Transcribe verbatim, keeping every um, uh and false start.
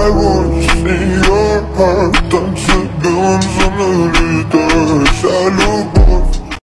I want to see your heart. Танцы белым замерли, да, я любовь.